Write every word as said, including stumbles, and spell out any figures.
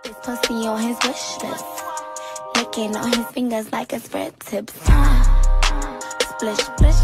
This pussy on his wish list. Licking on his fingers like it's red tips. Uh, splish, splish.